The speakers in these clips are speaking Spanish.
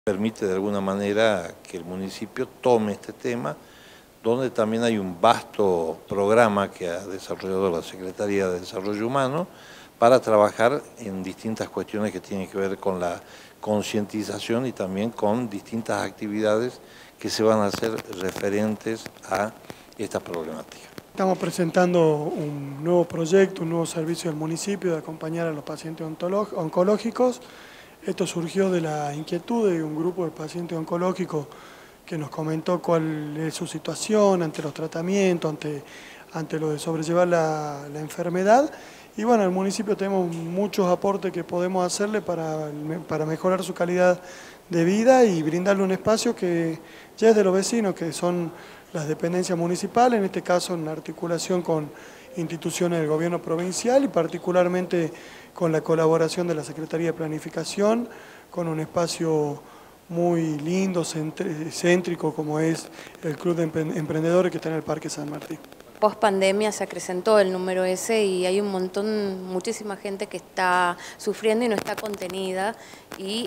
Permite de alguna manera que el municipio tome este tema, donde también hay un vasto programa que ha desarrollado la Secretaría de Desarrollo Humano para trabajar en distintas cuestiones que tienen que ver con la concientización y también con distintas actividades que se van a hacer referentes a esta problemática. Estamos presentando un nuevo proyecto, un nuevo servicio del municipio de acompañar a los pacientes oncológicos. Esto surgió de la inquietud de un grupo de pacientes oncológicos que nos comentó cuál es su situación ante los tratamientos, ante lo de sobrellevar la enfermedad. Y bueno, en el municipio tenemos muchos aportes que podemos hacerle para mejorar su calidad de vida y brindarle un espacio que ya es de los vecinos, que son las dependencias municipales, en este caso en articulación con instituciones del gobierno provincial y particularmente con la colaboración de la Secretaría de Planificación, con un espacio muy lindo, céntrico, como es el Club de Emprendedores que está en el Parque San Martín. Post pandemia se acrecentó el número ese y hay muchísima gente que está sufriendo y no está contenida y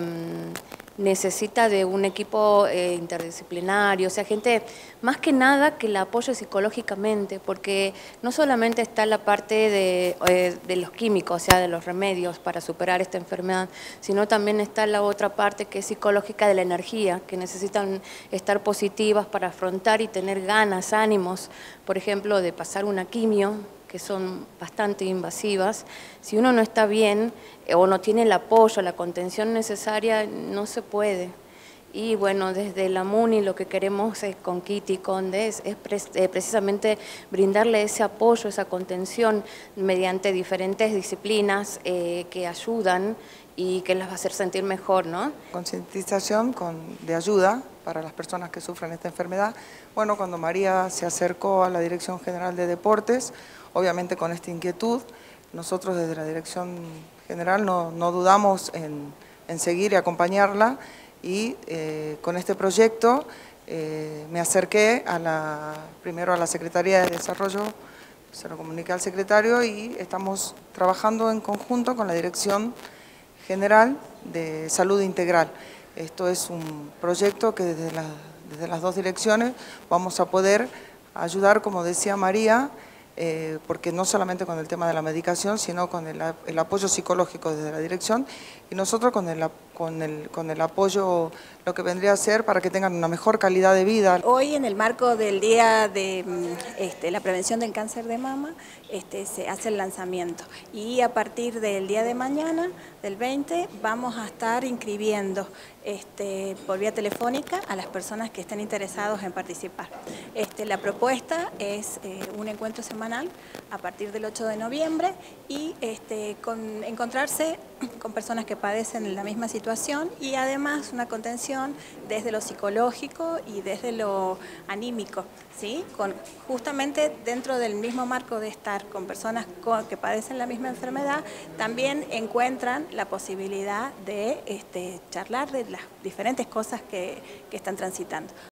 necesita de un equipo interdisciplinario, o sea, gente más que nada que la apoye psicológicamente, porque no solamente está la parte de los químicos, o sea, de los remedios para superar esta enfermedad, sino también está la otra parte que es psicológica de la energía, que necesitan estar positivas para afrontar y tener ganas, ánimos, por ejemplo, de pasar una quimio, que son bastante invasivas. Si uno no está bien o no tiene el apoyo, la contención necesaria, no se puede. Y bueno, desde la MUNI lo que queremos es, con Kitty, con DES, es precisamente brindarle ese apoyo, esa contención mediante diferentes disciplinas que ayudan y que las va a hacer sentir mejor, ¿no? Concientización de ayuda para las personas que sufren esta enfermedad. Bueno, cuando María se acercó a la Dirección General de Deportes, obviamente con esta inquietud, nosotros desde la Dirección General no dudamos en seguir y acompañarla y con este proyecto me acerqué primero a la Secretaría de Desarrollo, se lo comuniqué al secretario y estamos trabajando en conjunto con la Dirección General de Salud Integral. Esto es un proyecto que desde las dos direcciones vamos a poder ayudar, como decía María, porque no solamente con el tema de la medicación, sino con el apoyo psicológico desde la dirección y nosotros con el apoyo, lo que vendría a ser para que tengan una mejor calidad de vida. Hoy, en el marco del Día de la Prevención del Cáncer de Mama, se hace el lanzamiento y a partir del día de mañana, del 20, vamos a estar inscribiendo por vía telefónica a las personas que estén interesados en participar. La propuesta es un encuentro semanal a partir del 8 de noviembre y encontrarse con personas que padecen la misma situación y además una contención desde lo psicológico y desde lo anímico, ¿sí? Justamente dentro del mismo marco de estar con personas que padecen la misma enfermedad, también encuentran la posibilidad de charlar de las diferentes cosas que están transitando.